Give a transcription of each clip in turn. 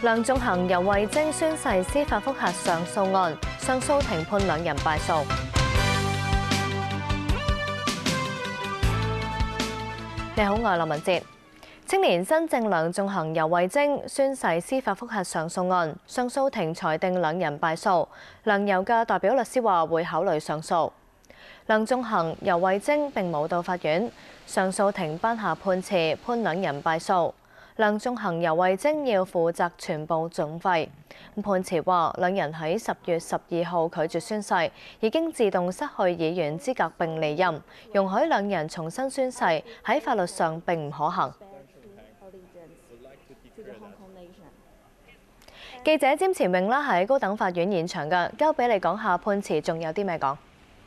梁頌恆、游蕙禎宣誓司法覆核上訴案，上訴庭判兩人敗訴。你好，我係劉文哲。青年新政梁頌恆、游蕙禎宣誓司法覆核上訴案，上訴庭裁定兩人敗訴。梁游嘅代表律師話會考慮上訴。梁頌恆、游蕙禎並冇到法院，上訴庭頒下判詞，判兩人敗訴。梁頌恆、游蕙禎要負責全部訟費。判詞話，兩人喺10月12號拒絕宣誓，已經自動失去議員資格並離任，容許兩人重新宣誓喺法律上並唔可行。記者詹前榮啦喺高等法院現場㗎，交俾你講下判詞，仲有啲咩講？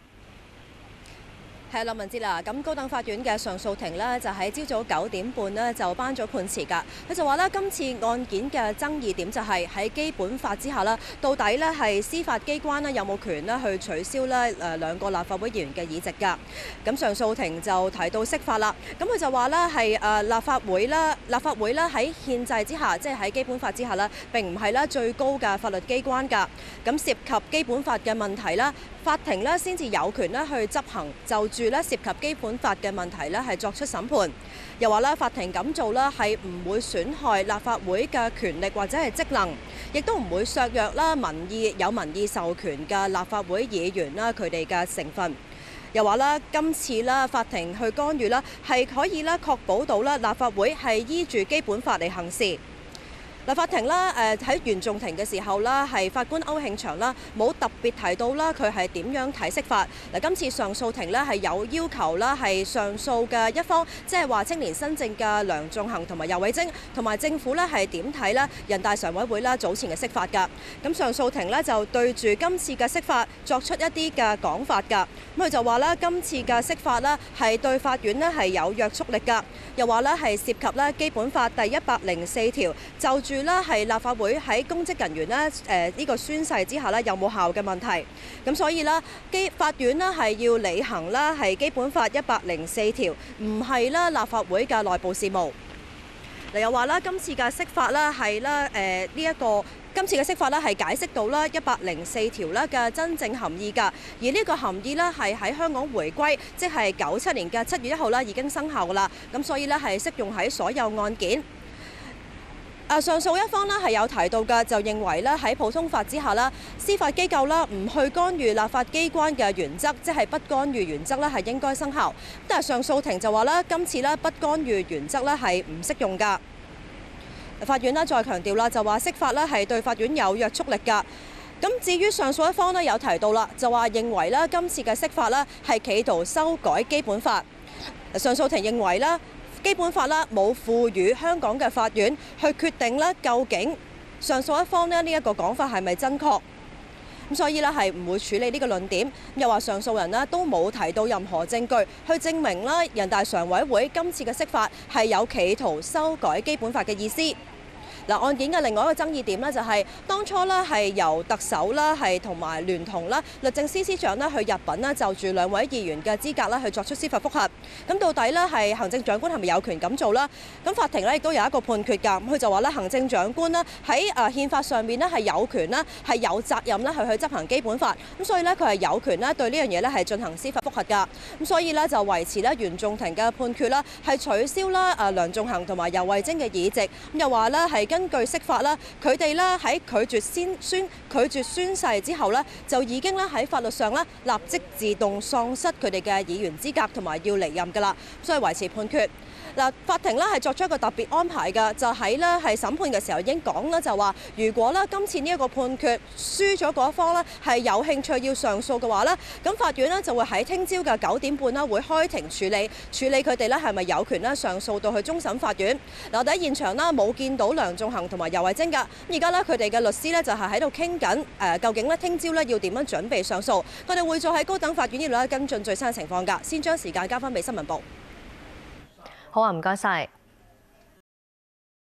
係劉文哲啦，咁高等法院嘅上訴庭呢，就喺朝早9點半呢，就頒咗判詞㗎。佢就話呢，今次案件嘅爭議點就係喺基本法之下呢，到底呢係司法機關呢有冇權呢去取消呢兩個立法會議員嘅議席㗎？咁上訴庭就提到釋法啦。咁佢就話呢係立法會呢喺憲制之下，即係喺基本法之下呢，並唔係呢最高嘅法律機關㗎。咁涉及基本法嘅問題啦，法庭呢先至有權呢去執行，就住呢涉及基本法嘅問題呢係作出審判。又話呢法庭咁做呢係唔會損害立法會嘅權力或者係職能，亦都唔會削弱啦有民意授權嘅立法會議員啦佢哋嘅成分。又話啦，今次啦法庭去干預啦係可以啦確保到啦立法會係依住基本法嚟行事。嗱，法庭啦，喺原訟庭嘅時候啦，係法官歐慶祥啦，冇特別提到啦，佢係點樣睇釋法。嗱，今次上訴庭呢係有要求啦，係上訴嘅一方，即係話青年新政嘅梁頌恆同埋游蕙禎，同埋政府呢係點睇呢人大常委會啦早前嘅釋法㗎。咁上訴庭呢就對住今次嘅釋法作出一啲嘅講法㗎。咁佢就話啦，今次嘅釋法呢係對法院呢係有約束力㗎，又話呢係涉及呢基本法第104條，就住啦係立法會喺公職人員咧呢個宣誓之下咧有冇效嘅問題，咁所以啦法院呢係要履行啦係基本法104條，唔係啦立法會嘅內部事務。又話啦今次嘅釋法啦係啦今次嘅釋法咧係解釋到啦104條咧嘅真正含義㗎，而呢個含義咧係喺香港回歸，即係97年嘅7月1號啦已經生效㗎啦，咁所以咧係適用喺所有案件。上訴一方呢係有提到嘅，就認為呢喺普通法之下啦，司法機構啦唔去干預立法機關嘅原則，即係不干預原則呢係應該生效。但係上訴庭就話啦，今次呢不干預原則呢係唔適用㗎。法院呢再強調啦，就話釋法呢係對法院有約束力㗎。咁至於上訴一方呢有提到啦，就話認為呢今次嘅釋法呢係企圖修改基本法。上訴庭認為啦，基本法啦冇賦予香港嘅法院去決定咧究竟上訴一方呢一個講法係咪真確，咁所以呢係唔會處理呢個論點。又話上訴人呢都冇提到任何證據去證明啦人大常委會今次嘅釋法係有企圖修改基本法嘅意思。嗱，案件嘅另外一個爭議點呢，就係當初呢係由特首啦係同埋聯同啦律政司司長呢去入稟啦，就住兩位議員嘅資格啦去作出司法覆核。咁到底呢係行政長官係咪有權咁做啦？咁法庭呢亦都有一個判決㗎。咁佢就話咧，行政長官呢喺憲法上面呢係有權啦，係有責任啦去執行基本法。咁所以呢，佢係有權啦對呢樣嘢呢係進行司法覆核㗎。咁所以呢，就維持咧原訟庭嘅判決啦，係取消啦梁頌恆同埋游蕙禎嘅議席。咁又話呢係根據釋法啦，佢哋咧喺拒絕宣誓之後呢，就已經咧喺法律上咧立即自動喪失佢哋嘅議員資格同埋要離任㗎啦，所以維持判決。嗱，法庭咧係作出一個特別安排嘅，就喺咧係審判嘅時候已經講啦，就話如果咧今次呢一個判決輸咗嗰一方咧係有興趣要上訴嘅話咧，咁法院呢就會喺聽朝嘅9點半啦會開庭處理佢哋咧係咪有權咧上訴到去終審法院。嗱，我哋喺現場啦冇見到梁頌恆同埋游蕙禎㗎，而家咧佢哋嘅律師咧就係喺度傾緊究竟咧聽朝咧要點樣準備上訴。佢哋會再喺高等法院呢度咧跟進最新嘅情況㗎。先將時間交翻俾新聞部。 好啊，唔該晒。